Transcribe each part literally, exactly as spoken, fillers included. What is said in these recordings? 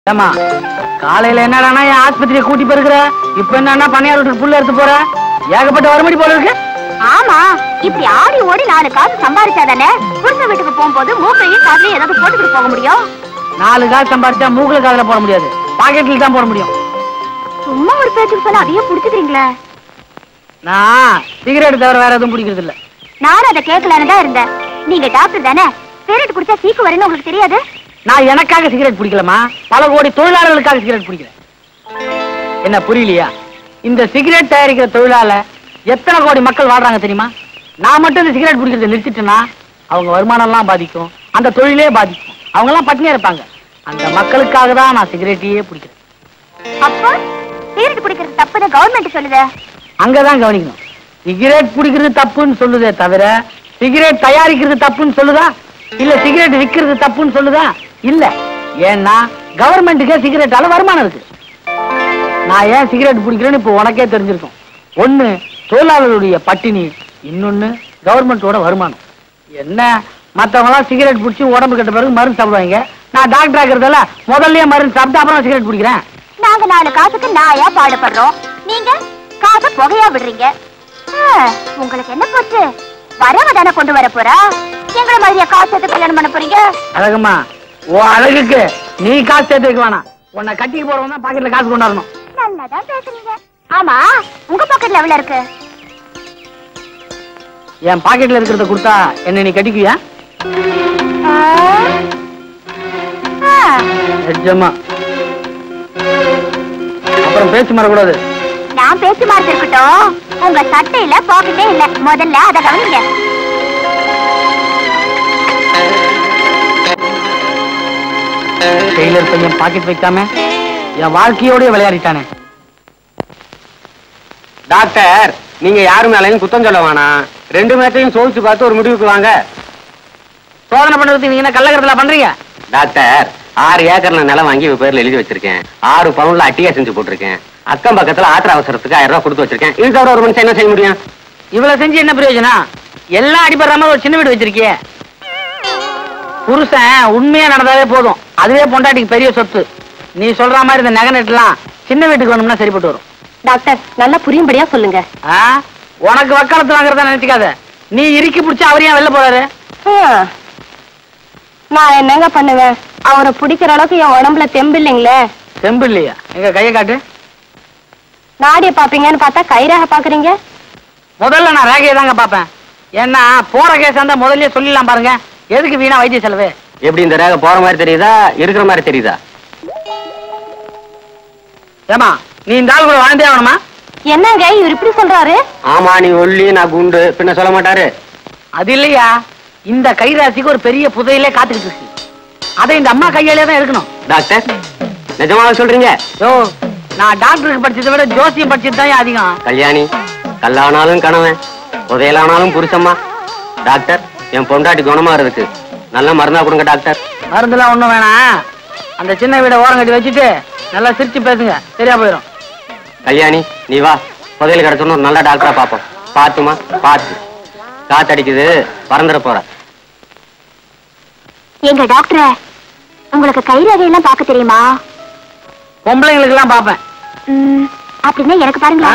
ஏமா காலையில என்னடானா என் ஆஸ்பத்திரியை கூட்டி போயிருக்கிற, இப்ப என்னன்னா பணியார் வீட்டுக்கு புள்ள எடுத்து போற, ஏகப்பட்ட வருமடி போல இருக்கு. ஆமா, இப்படி ஆடி ஓடி நாலு காசு சம்பாதிச்சாதானே புருஷ வீட்டுக்கு போகும்போது மூக்கையும் காதுலயும் ஏதாவது போட்டுக்கிட்டு போக முடியும். நாலு காசு சம்பாதிச்சா மூக்குல காதுல போட முடியாது, பாக்கெட்ல தான் போட முடியும். சும்மா ஒரு பேச்சுக்கு சொன்னா அதையே புடிச்சுக்கிறீங்களே. நான் சிகரெட் தவிர வேற எதுவும் பிடிக்கிறது இல்ல. நானும் அதை கேட்கலான்னு தான் இருந்தேன். நீங்க டாக்டர் தானே, சிகரெட் குடிச்சா சீக்கு வரும்னு உங்களுக்கு தெரியாது? நான் எனக்காக சிகரெட் பிடிக்கலமா, பல கோடி தொழிலாளர்களுக்காக சிகரெட் பிடிக்கிறேன். என்ன புரியலையா? இந்த சிகரெட் தயாரிக்கிற தொழிலால எத்தனை கோடி மக்கள் வாழ்றாங்க தெரியுமா? நான் மட்டும் இந்த சிகரெட் பிடிக்கிறத நிறுத்திட்டேன்னா அவங்க வருமானம் எல்லாம் பாதிக்கும், அந்த தொழிலே பாதிக்கும், அவங்க எல்லாம் பட்டினியா இருப்பாங்க. அந்த மக்களுக்காக தான் நான் சிகரெட்டையே பிடிக்கிறேன். அப்ப சிகரெட் குடிக்கிறது தப்புன்னு கவர்மெண்ட் சொல்லுது. அங்கதான் கவனிக்கணும். சிகரெட் குடிக்கிறது தப்புன்னு சொல்லுதே தவிர சிகரெட் தயாரிக்கிறது தப்புன்னு சொல்லுதா? இல்ல சிகரெட் விற்கிறது தப்புன்னு சொல்லுதா? இல்ல. ஏன்னா கவர்மெண்ட்டுக்கே சிகரெட்டால வருமானம் இருக்கு. நான் ஏன் சிகரெட் பிடிக்கிறேன்னு இப்ப உனக்கே தெரிஞ்சிருக்கும். ஒண்ணு தொழிலாளர்களுடைய பட்டினி, இன்னொன்னு கவர்மெண்டோட வருமானம். என்ன மத்தவங்க எல்லாம் சிகரெட் பிடிச்சி உடம்பு கட்ட பிறகு மருந்து சாப்பிடுவாங்க, நான் டாக்டர் ஆகிறதால முதல்லயே மருந்து சாப்பிட்டு அப்புறம் சிகரெட் பிடிக்கிறேன். நாங்க நாலு காசுக்கு நாயா பாடுபடுறோம், நீங்க காசை புகையா விடுறீங்க. உங்களுக்கு என்ன போச்சு? வரவ தானே கொண்டு வர போறா, எங்களை மாதிரியா காசு சேர்த்து கல்யாணம் பண்ண போறீங்க? அழகம்மா, ஓ அழகுக்கு நீ காசு சேர்த்து வைக்க வேணாம். உன்னை கட்டிக்கு போறவன் தான் பாக்கெட்ல காசு கொண்டாடணும். நல்லாதான் பேசுறீங்க. ஆமா, உங்க பாக்கெட்ல எவ்வளவு இருக்கு? என் பாக்கெட்ல இருக்கிறத கொடுத்தா என்ன நீ கட்டிக்குவியா? நிஜமா. அப்புறம் பேச்சு மாறக்கூடாது. நான் பேச்சு மாறது இருக்கட்டும், உங்க சட்டையில பாக்கெட்டே இல்ல, முதல்ல அதை கவனிங்க. டெய்லர் பையன் பாக்கெட் வைக்காம என் வாழ்க்கையோட விளையாடிட்டானே. டாக்டர், நீங்க யாரு மேலையும் குத்தம் சொல்ல வேணாம், ரெண்டு மேட்சையும் சோதிச்சு பார்த்து ஒரு முடிவுக்கு வாங்க. சோதனை பண்றதுக்கு நீங்க என்ன கள்ளக்கடத்தலா பண்றீங்க? டாக்டர், ஆறு ஏக்கர்ல நிலம் வாங்கி இவ பேர்ல எழுதி வச்சிருக்கேன், ஆறு பவுன்ல அட்டியா செஞ்சு போட்டிருக்கேன், அக்கம் பக்கத்துல ஆத்திர அவசரத்துக்கு ஆயிரம் ரூபாய் கொடுத்து வச்சிருக்கேன். இது தவிர ஒரு மனுஷன் என்ன செய்ய முடியும்? இவ்வளவு செஞ்சு என்ன பிரயோஜனம்? எல்லாம் அடிபடுற மாதிரி ஒரு சின்ன வீடு வச்சிருக்கியே. புருஷன் உண்மையா நடந்தாலே போதும், அதுவே பொண்டாட்டிக்கு பெரிய சொத்து. நீ சொல்ற மாதிரி இந்த நகை நெட்டுலாம் சின்ன வீட்டுக்கு வேணும்னா சரிப்பட்டு வரும். டாக்டர், நல்லா புரியும்படியா சொல்லுங்க. உனக்கு வக்காலத்து வாங்குறதா நினைச்சுக்காத. நீ இறுக்கி பிடிச்சா அவர் ஏன் வெளில போறாரு? நான் என்னங்க பண்ணுவேன், அவரை பிடிக்கிற அளவுக்கு என் உடம்புல தெம்பு இல்லைங்களே. தெம்பு இல்லையா? எங்க கையை காட்டு. நாடிய பாப்பீங்கன்னு பார்த்தா கைராக பாக்குறீங்க. முதல்ல நான் ரேகையை தாங்க பாப்பேன். ஏன்னா போற கேஸ் இருந்தா முதல்ல சொல்லிடலாம் பாருங்க, எதுக்கு வீணா வைத்திய செலவு? எப்படி இந்த ரேகை போற மாதிரி தெரியுதா, இருக்கிற மாதிரி தெரியுதா? ஏமா நீ இந்த ஆள் கூட வாழ்ந்தே ஆகணுமா? என்னங்க இவர் இப்படி சொல்றாரு? ஆமா, நீ ஒல்லி நான் குண்டு, பின்ன சொல்ல மாட்டாரு. அது இல்லையா, இந்த கைராசிக்கு ஒரு பெரிய புதையிலே காத்துக்கிட்டு இருக்கு, அதை இந்த அம்மா கையாலே தான் இருக்கணும். டாக்டர், நிஜமாக சொல்றீங்க? ஓ, நான் டாக்டருக்கு படிச்சதை விட ஜோசியம் படிச்சது தான் அதிகம். கல்யாணி, கல்லானாலும் கணவன், புதையலானாலும் புருஷம்மா. டாக்டர், என் பொண்டாட்டி குணமா இருக்கு, நல்ல மருந்தா கொடுங்க டாக்டர். மருந்துலாம் ஒண்ணும் வேணாம், அந்த சின்ன வீட ஓரம் கட்டி வச்சுட்டு நல்லா சிரிச்சு பேசுங்க, சரியா போயிடும். கல்யாணி, நீ வா, புதையல் கிடைச்சோன்னு ஒரு நல்ல டாக்டரா பாப்போம். பாத்துமா, பாத்து. காத்தடிக்குது, பறந்துட போற. எங்க டாக்டர், உங்களுக்கு கைரேகை எல்லாம் பார்க்க தெரியுமா? பொம்பளைங்களுக்கு எல்லாம் பாப்பேன். அப்படின்னா எனக்கு பாருங்களா.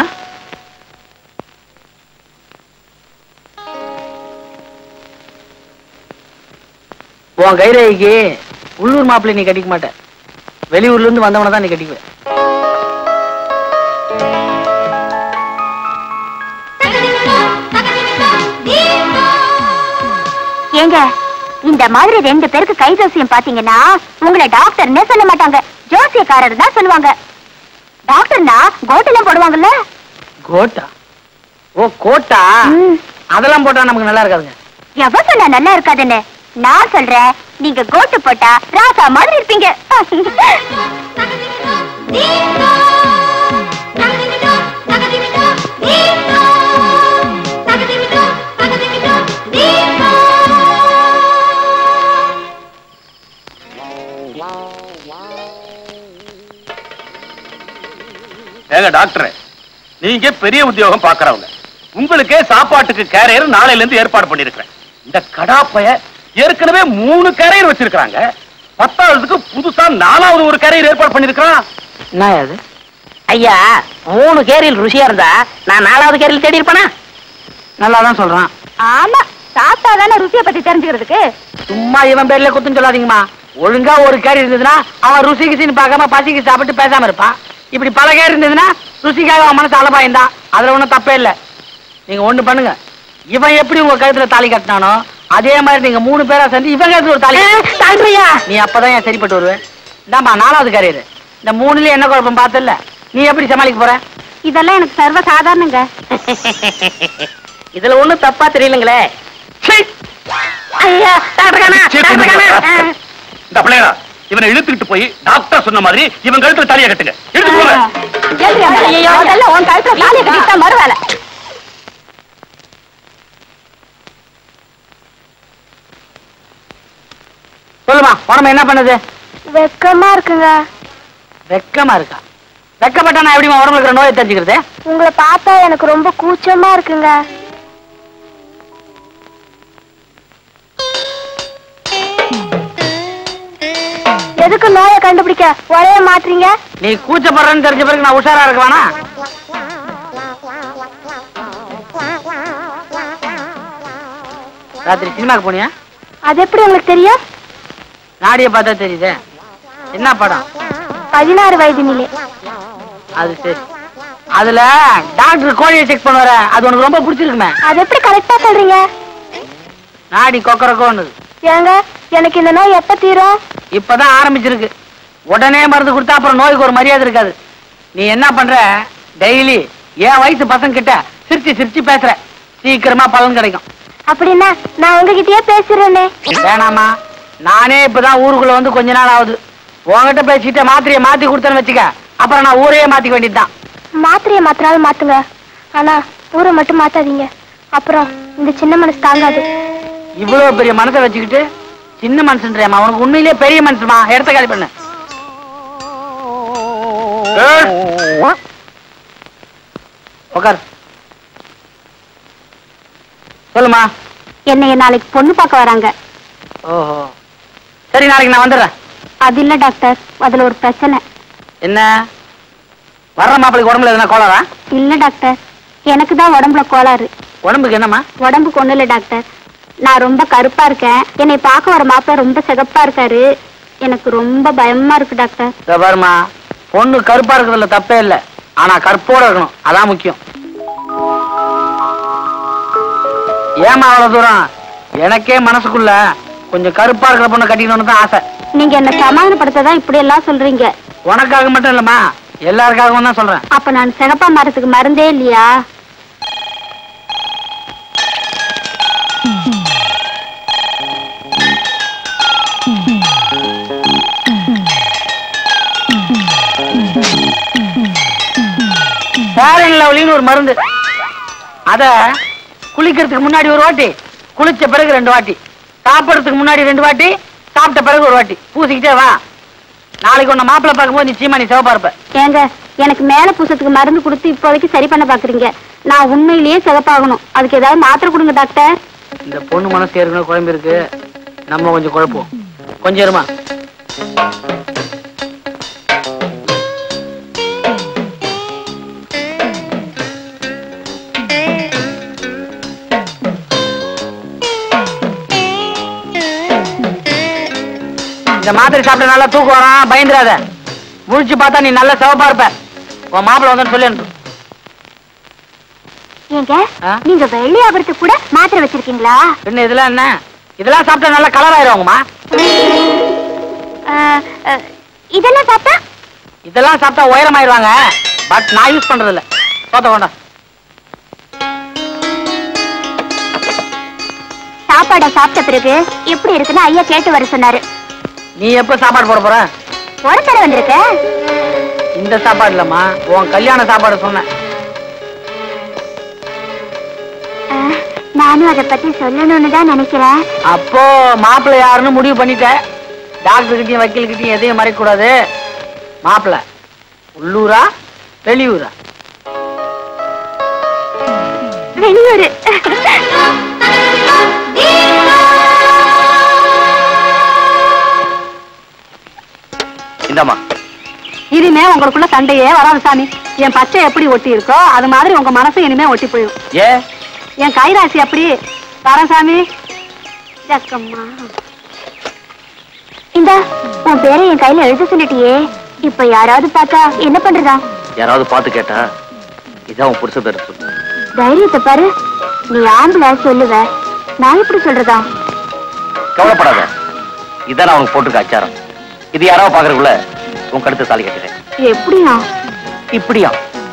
உன் கைரேகைக்கு உள்ளூர் மாப்பிள்ளை நீ கட்டிக்க மாட்ட, வெளியூர்ல இருந்து வந்தவனை தான் நீ கட்டிக்குவ. ஏங்க, இந்த மாதிரி ரெண்டு பேருக்கு கை ஜோசியம் பாத்தீங்கன்னா உங்களை டாக்டர்னே சொல்ல மாட்டாங்க, ஜோசியக்காரர் தான் சொல்லுவாங்க. டாக்டர்னா கோட்டெல்லாம் போடுவாங்கல்ல. கோட்டா? ஓ கோட்டா, அதெல்லாம் போட்டா நமக்கு நல்லா இருக்காதுங்க. எவ சொன்னா நல்லா இருக்காதுன்னு? நான் சொல்றேன், நீங்க கோட்டு போட்டா ராசா மாதிரி இருப்பீங்க. ஏங்க டாக்டர், நீங்க பெரிய உத்தியோகம் பாக்குறவங்க, உங்களுக்கே சாப்பாட்டுக்கு கேரியர் நாளையில இருந்து ஏற்பாடு பண்ணிருக்கிறேன். இந்த கடாப்பைய ஏற்கனவே மூணு கேரியர் வச்சிருக்காங்க, பத்தாவதுக்கு புதுசா நாலாவது ஒரு கேரியர் ஏற்பாடு பண்ணிருக்கான். என்ன அது? ஐயா, மூணு கேரியல் ருசியா இருந்தா நான் நாலாவது கேரியல் தேடி இருப்பேனா? நல்லாதான் சொல்றான். ஆமா, சாப்பிட்டா தானே ருசியை பத்தி தெரிஞ்சுக்கிறதுக்கு. சும்மா இவன் பேர்ல குத்துன்னு சொல்லாதீங்கம்மா. ஒழுங்கா ஒரு கேரி இருந்ததுன்னா அவன் ருசி கிசின்னு பார்க்காம பசிக்கு சாப்பிட்டு பேசாம இருப்பான். இப்படி பல கேரி இருந்ததுன்னா ருசிக்காக அவன் மனசு அலபாயந்தான். அதுல ஒண்ணும் தப்பே இல்லை. நீங்க ஒண்ணு பண்ணுங்க, இவன் எப்படி உங்க கழுத்துல தாலி கட்டினானோ அதே மாதிரி நீங்க மூணு பேரா சேர்ந்து இவன் கழுத்துல ஒரு தாலி தாழ்றியா? நீ அப்பதான் ஏன் சரிப்பட்டு வருவேன். இந்தாமா நாலாவது கேரியர். இந்த மூணுலயே என்ன குழப்பம் பார்த்தல, நீ எப்படி சமாளிக்க போற? இதெல்லாம் எனக்கு சர்வ சாதாரணங்க. இதுல ஒண்ணும் தப்பா தெரியலங்களே. ஐயா, டாக்டர் காணா, டாக்டர் காணா. இந்த பிள்ளையா இவனை இழுத்துக்கிட்டு போய் டாக்டர் சொன்ன மாதிரி இவன் கழுத்துல தாலியை கட்டுங்க. எடுத்து போங்க. அதெல்லாம் உன் கழுத்துல தாலியை கட்டிட்டா மறுவேலை. சொல்லுமா, உடம்பு என்ன பண்ணுது? வெக்கமா இருக்குங்க. வெக்கமா இருக்கா? வெக்கப்பட்டா நான் எப்படிமா உடம்புல இருக்கிற நோயை தெரிஞ்சுக்கிறது? உங்களை பார்த்தா எனக்கு ரொம்ப கூச்சமா இருக்குங்க. எதுக்கு நோயை கண்டுபிடிக்க ஒரே மாத்துறீங்க? நீ கூச்சப்படுறன்னு தெரிஞ்ச பிறகு நான் உஷாரா இருக்கவானா? ராத்திரி சினிமாக்கு போனியா? அது எப்படி உங்களுக்கு தெரியும்? நாடிய பார்த்தா தெரியுது. என்ன படம்? பதினாறு வயது நிலை. அது சரி. அதுல டாக்டர் கோழியை செக் பண்ணுவார, அது உனக்கு ரொம்ப பிடிச்சிருக்குமே. அது எப்படி கரெக்டா சொல்றீங்க? நாடி கொக்கரக்கோன்னு. ஏங்க, எனக்கு இந்த நோய் எப்ப தீரும்? இப்பதான் ஆரம்பிச்சிருக்கு. உடனே மருந்து கொடுத்தா அப்புறம் நோய்க்கு ஒரு மரியாதை இருக்காது. நீ என்ன பண்ற, டெய்லி என் வயசு பசங்க கிட்ட சிரிச்சு சிரிச்சு பேசுற, சீக்கிரமா பலன் கிடைக்கும். அப்படின்னா நான் உங்ககிட்டயே பேசுறேனே. வேணாமா, நானே இப்பதான் ஊருக்குள்ள வந்து கொஞ்ச நாள் ஆகுது. உங்ககிட்ட பேசிட்ட மாத்திரையை மாத்தி கொடுத்தேன்னு வச்சுக்க, அப்புறம் நான் ஊரையே மாத்திக்க வேண்டியதுதான். மாத்திரையை மாத்தினாலும் மாத்துங்க, ஆனா ஊரை மட்டும் மாத்தாதீங்க. அப்புறம் இந்த சின்ன மனசு தாங்காது. இவ்வளவு பெரிய மனசை வச்சுக்கிட்டு சின்ன மனுஷன்றியாமா? உனக்கு உண்மையிலேயே பெரிய மனுஷமா? இடத்த காலி பண்ணு. உட்கார். சொல்லுமா. என்னைய நாளைக்கு பொண்ணு பார்க்க வராங்க. ஓஹோ, சரி, நாளைக்கு நான் வந்துடுறேன். அது இல்ல டாக்டர், அதுல ஒரு பிரச்சனை. என்ன? வர்ற மாப்பிளைக்கு உடம்புல எதுனா கோளாரா? இல்ல டாக்டர், எனக்கு தான் உடம்புல கோளாறு. உடம்புக்கு என்னம்மா? உடம்புக்கு ஒண்ணு இல்ல டாக்டர், நான் ரொம்ப கருப்பா இருக்கேன். என்னை பார்க்க வர மாப்பிள்ள ரொம்ப சிகப்பா இருக்காரு. எனக்கு ரொம்ப பயமா இருக்கு டாக்டர். இதோ பாருமா, பொண்ணு கருப்பா இருக்கிறதுல தப்பே இல்லை, ஆனா கற்போட இருக்கணும், அதான் முக்கியம். ஏமா அவ்வளவு தூரம்? எனக்கே மனசுக்குள்ள கொஞ்சம் கருப்பா இருக்கிற பொண்ணு கட்டிக்கணும்னு தான் ஆசை. நீங்க என்ன சமாதானப்படுத்ததான் இப்படி எல்லாம் சொல்றீங்க. உனக்காக மட்டும் இல்லம்மா, எல்லாருக்காகவும் தான் சொல்றேன். அப்ப நான் சிகப்பா மரத்துக்கு மருந்தே இல்லையா? ஃபேரன் லவ்லின்னு ஒரு மருந்து, அத குளிக்கிறதுக்கு முன்னாடி ஒரு வாட்டி, குளிச்ச பிறகு ரெண்டு வாட்டி, சாப்பிடறதுக்கு முன்னாடி ரெண்டு வாட்டி, சாப்பிட்ட பிறகு ஒரு வாட்டி பூசிக்கிட்டே வா. நாளைக்கு உன்னை மாப்பிள்ளை பார்க்கும்போது நிச்சயமா நீ சிவப்பா இருப்ப. ஏங்க, எனக்கு மேல பூசத்துக்கு மருந்து கொடுத்து இப்போதைக்கு சரி பண்ண பாக்குறீங்க. நான் உண்மையிலேயே சிகப்பாகணும், அதுக்கு ஏதாவது மாத்திரை கொடுங்க டாக்டர். இந்த பொண்ணு மனசு ஏற்கனவே குழம்பு இருக்கு, நம்ம கொஞ்சம் குழப்போம். கொஞ்சம் இருமா. இந்த மாத்திரை சாப்பிட்ட நல்லா தூக்கம் வரான், பயந்துடாத. முழிச்சு பார்த்தா நீ நல்ல சிவப்பா இருப்ப. உன் மாப்பிள்ள வந்து சொல்லி அனுப்பு. ஏங்க, ஆ? நீங்க வெள்ளி ஆபரத்துக்கு கூட மாத்திரை வச்சிருக்கீங்களா? என்ன இதெல்லாம் என்ன? இதெல்லாம் சாப்பிட்டா நல்லா கலர் ஆயிருவாங்கம்மா. இதெல்லாம் சாப்பிட்டா? இதெல்லாம் சாப்பிட்டா உயரமாயிருவாங்க, பட் நான் யூஸ் பண்றது இல்ல. சோத்த கொண்டா. சாப்பாடை சாப்பிட்ட பிறகு எப்படி இருக்குன்னு ஐயா கேட்டு வர சொன்னாரு. நீ எப்ப சாப்பாடு போட போற? ஒரு தடவை வந்திருக்க. இந்த சாப்பாடு இல்லம்மா, உன் கல்யாண சாப்பாடு சொன்னேன். நானும் அதை பத்தி சொல்லணும்னு தான் நினைக்கிறேன். அப்போ மாப்பிள்ளை யாருன்னு முடிவு பண்ணிட்ட. டாக்டர் கிட்டயும் வக்கீல் கிட்டயும் எதையும் மறைக்க கூடாது. மாப்பிள்ளை உள்ளூரா வெளியூரா? வெளியூரு. இந்தாமா. இனிமே உங்களுக்குள்ள சண்டையே வராது சாமி. என் பச்சை எப்படி ஒட்டி இருக்கோ அது மாதிரி உங்க மனசு இனிமே ஒட்டி போயிடும். ஏ என் கைராசி அப்படி. வரேன் சாமி. ஜக்கம்மா. இந்த உன் பேரை என் கையில எழுத சொல்லிட்டியே, இப்ப யாராவது பார்த்தா என்ன பண்றதா? யாராவது பார்த்து கேட்டா இதான் உன் புருஷ பேரு சொல்லு. தைரியத்தை பாரு. நீ ஆம்பளை சொல்லுவ, நான் எப்படி சொல்றதா? கவலைப்படாத, இதான் நான் உனக்கு போட்டிருக்க அச்சாரம். இது யாராவது பாக்குறதுக்குள்ள உன் கழுத்து தாலி கட்டுறேன். எப்படியா? இப்படியா?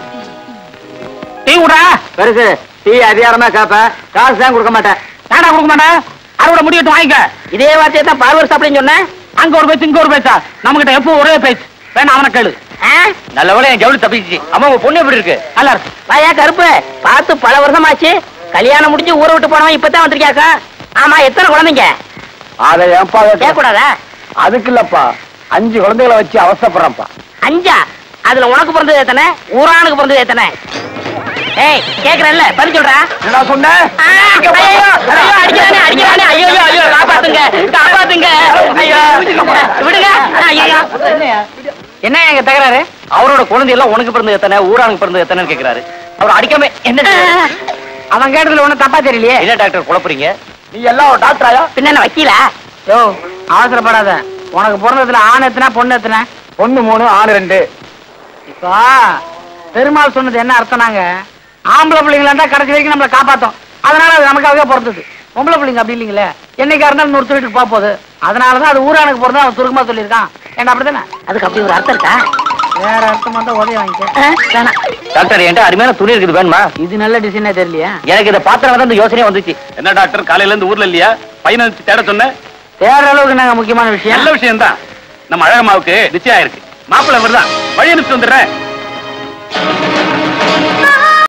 டீ விடா பெருசு. டீ அதிகாரமா கேப்ப, காசு தான் கொடுக்க மாட்டேன். ஏடா கொடுக்க மாட்டேன்? அறுவடை முடிவிட்டு வாங்கிக்க. இதே வார்த்தையை தான் பல வருஷம் அப்படின்னு சொன்னேன். அங்க ஒரு பேச்சு, இங்க ஒரு பேச்சா? நம்ம கிட்ட எப்போ ஒரே பேச்சு. வேணா அவனை கேளு. நல்ல வேலை என் ஜவுளி தப்பிச்சு. அம்மா உங்க பொண்ணு எப்படி இருக்கு? அல்ல வாயா கருப்பு, பார்த்து பல வருஷமாச்சு. கல்யாணம் முடிஞ்சு ஊரை விட்டு போனவன் இப்பதான் வந்திருக்கியாக்கா. ஆமா, எத்தனை குழந்தைங்க? அதை ஏன்பா கேட்கக்கூடாதா? அதுக்கு இல்லப்பா, அஞ்சு குழந்தைகளை வச்சு அவசரப்படுறப்பா. அஞ்சா? அதுல உனக்கு பிறந்தது எத்தனை, ஊரானுக்கு பிறந்தது எத்தனை? ஏய் கேக்குறேன்ல, பதில் சொல்றா. என்ன சொன்ன? அடிக்கிறானே அடிக்கிறானே. ஐயோ ஐயோ, காப்பாத்துங்க காப்பாத்துங்க. ஐயோ விடுங்க. ஐயோ என்ன எங்க தகராறு? அவரோட குழந்தை எல்லாம் உனக்கு பிறந்தது எத்தனை, ஊரானுக்கு பிறந்தது எத்தனைன்னு கேக்குறாரு. அவர் அடிக்காம என்ன? அவன் கேட்டதுல ஒண்ணு தப்பா தெரியலையே. என்ன டாக்டர் குழப்பறீங்க? நீ எல்லாம் ஒரு டாக்டராயா? பின்ன என்ன வக்கீலா? யோ அவசரப்படாத. உனக்கு பிறந்ததுல ஆண் எத்தனை, பொண்ணு எத்தனை? பொண்ணு மூணு, ஆணு ரெண்டு. இப்போ பெருமாள் சொன்னது என்ன அர்த்தம்னாங்க, ஆம்பளை பிள்ளைங்களா இருந்தா கடைசி வரைக்கும் நம்மளை காப்பாத்தோம். அதனால அது நமக்காகவே பிறந்தது. பொம்பளை பிள்ளைங்க அப்படி இல்லைங்களே, என்னைக்கா இருந்தாலும் நூறு வீட்டுக்கு போக போகுது. அதனாலதான் அது ஊரானுக்கு பிறந்தா அவன் சுருக்கமா சொல்லியிருக்கான். ஏன்னா அப்படித்தானே? அதுக்கு அப்படி ஒரு அர்த்தம் இருக்கா? வேற அர்த்தம் வந்தா உதவி வாங்கிக்க. டாக்டர் என்கிட்ட அருமையான துணி இருக்குது, வேணுமா? இது நல்ல டிசைனே தெரியலையா? எனக்கு இதை பாத்திரம் வந்து இந்த யோசனையே வந்துச்சு. என்ன டாக்டர் காலையில இருந்து ஊர்ல இல்லையா? பையனை வச்சு தேட சொன்னேன். தேடுற அளவுக்கு நாங்க முக்கியமான விஷயம். நல்ல விஷயம் தான். நம்ம அழகம்மாவுக்கு நிச்சயம் இருக்கு. மாப்பிள்ளை வருதான், வழி அனுப்பிச்சு வந்துடுறேன்.